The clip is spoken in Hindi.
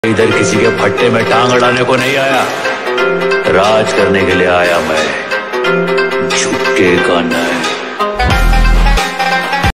इधर किसी के फट्टे में टांग अड़ाने को नहीं आया, राज करने के लिए आया मैं, झुकेगा नहीं।